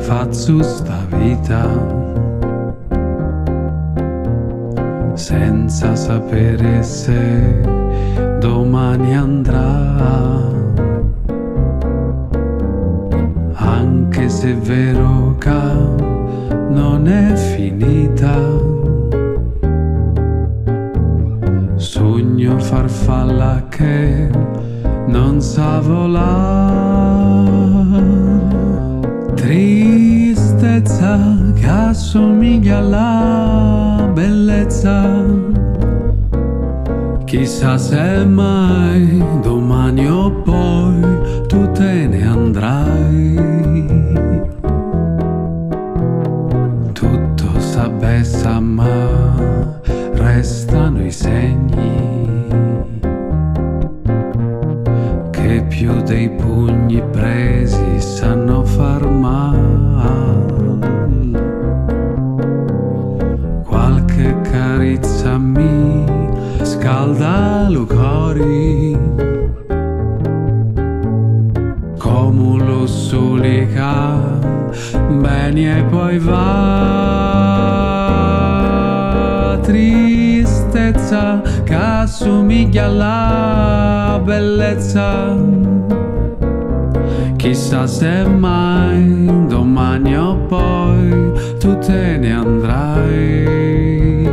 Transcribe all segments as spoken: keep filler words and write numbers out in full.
faccio sta vita senza sapere se domani andrà, anche se è vero che non è finita. Sogno farfalla che non sa volare, tristezza che assomiglia alla bellezza. Chissà se mai domani o poi tu te ne andrai. Tutto s'abbessa ma restano i segni che più dei pugni presi sanno far mal. Qualche carezza mi scalda lo cori come lo sole che viene e poi va. Tristezza che assomiglia alla bellezza. Chissà se mai domani o poi tu te ne andrai.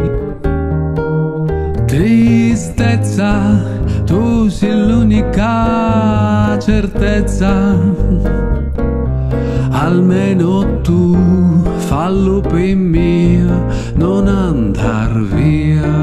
Tristezza, tu sei l'unica certezza. Almeno tu fallo per me, non andar via.